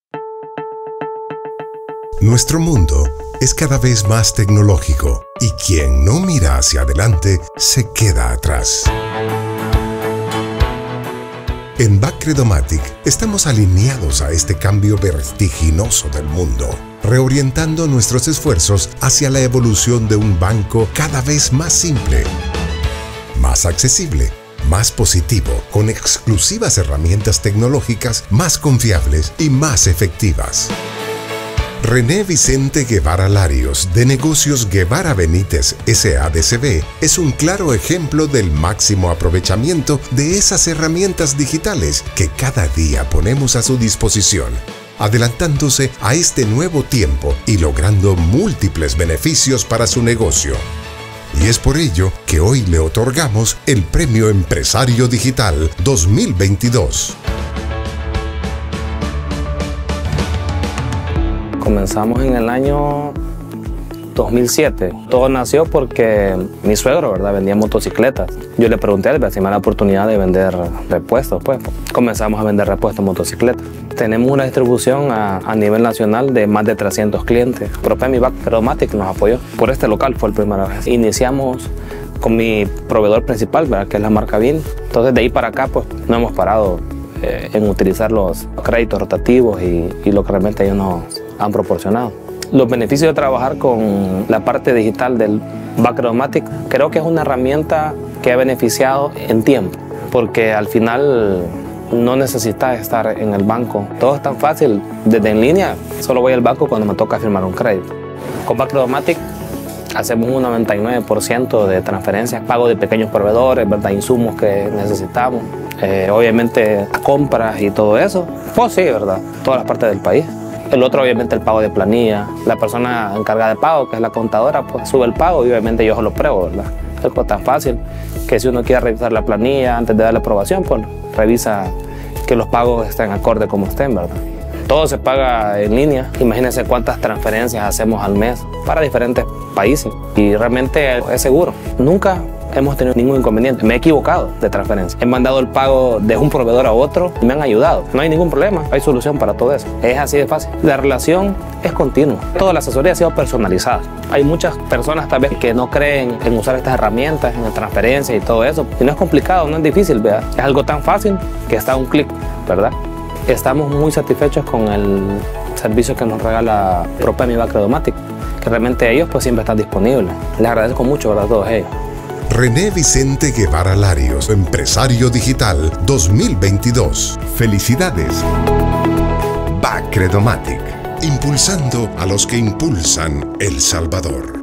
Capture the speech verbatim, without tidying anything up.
Nuestro mundo es cada vez más tecnológico y quien no mira hacia adelante se queda atrás. En Bacredomatic estamos alineados a este cambio vertiginoso del mundo, reorientando nuestros esfuerzos hacia la evolución de un banco cada vez más simple, más accesible, más positivo, con exclusivas herramientas tecnológicas más confiables y más efectivas. René Vicente Guevara Larios, de Negocios Guevara Benítez S A D C B, es un claro ejemplo del máximo aprovechamiento de esas herramientas digitales que cada día ponemos a su disposición, adelantándose a este nuevo tiempo y logrando múltiples beneficios para su negocio. Y es por ello que hoy le otorgamos el Premio Empresario Digital dos mil veintidós. Comenzamos en el año dos mil siete. Todo nació porque mi suegro, ¿verdad?, vendía motocicletas. Yo le pregunté a él si me da la oportunidad de vender repuestos. Pues comenzamos a vender repuestos de motocicletas. Tenemos una distribución a, a nivel nacional de más de trescientos clientes. Propemi Bacredomatic nos apoyó. Por este local fue el primera vez. Iniciamos con mi proveedor principal, ¿verdad?, que es la marca Bin. Entonces de ahí para acá pues no hemos parado eh, en utilizar los créditos rotativos y, y lo que realmente ellos nos han proporcionado. Los beneficios de trabajar con la parte digital del Bacredomatic, creo que es una herramienta que ha beneficiado en tiempo, porque al final no necesitas estar en el banco. Todo es tan fácil, desde en línea, solo voy al banco cuando me toca firmar un crédito. Con Bacredomatic hacemos un noventa y nueve por ciento de transferencias, pago de pequeños proveedores, ¿verdad?, insumos que necesitamos, eh, obviamente compras y todo eso. Pues sí, ¿verdad?, todas las partes del país. El otro, obviamente, el pago de planilla. La persona encargada de pago, que es la contadora, pues sube el pago y obviamente yo se lo pruebo, ¿verdad? Es algo tan fácil que si uno quiere revisar la planilla antes de darle aprobación, pues revisa que los pagos estén acorde como estén, ¿verdad? Todo se paga en línea. Imagínense cuántas transferencias hacemos al mes para diferentes países y realmente es seguro. Nunca hemos tenido ningún inconveniente. Me he equivocado de transferencia. He mandado el pago de un proveedor a otro y me han ayudado. No hay ningún problema, hay solución para todo eso. Es así de fácil. La relación es continua. Toda la asesoría ha sido personalizada. Hay muchas personas tal vez que no creen en usar estas herramientas, en la transferencia y todo eso. Y no es complicado, no es difícil, ¿verdad? Es algo tan fácil que está a un clic, ¿verdad? Estamos muy satisfechos con el servicio que nos regala Propemi Bacredomatic, que realmente ellos pues siempre están disponibles. Les agradezco mucho, ¿verdad?, a todos ellos. René Vicente Guevara Larios, Empresario Digital dos mil veintidós. ¡Felicidades! Bacredomatic, impulsando a los que impulsan El Salvador.